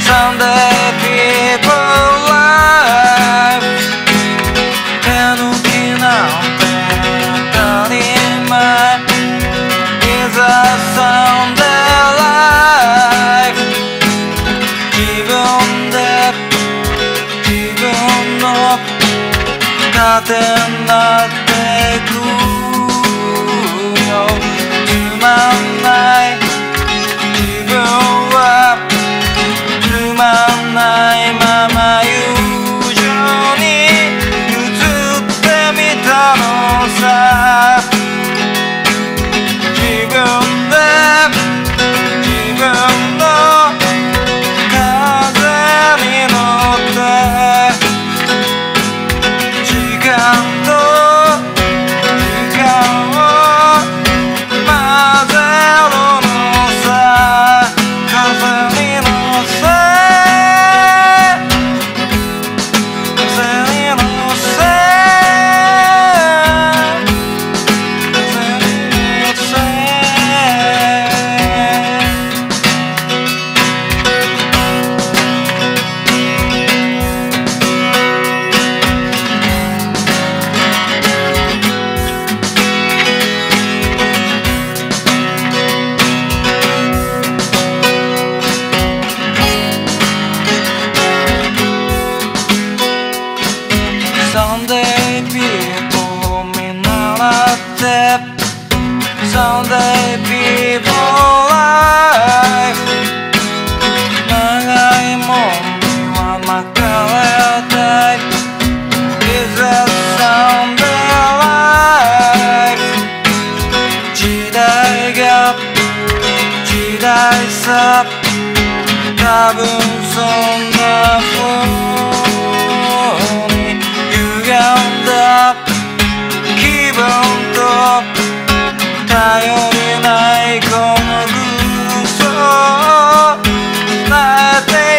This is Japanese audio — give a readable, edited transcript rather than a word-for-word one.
Someday people life 手抜きなんて当たり前 Is a Sunday life 自分で自分の糧になってくよつまんない自分はつまんないまま友情に移ってみたのさ自分で自分の風に乗って時間と時間を混ぜるのさ風に乗せ風に乗せ風に乗せSomeday people 見習って Someday people life 長いもんには巻かれたい Is a Someday life 時代が時代さ多分そんな風歪んだ気分と頼りないこの空想を伝えて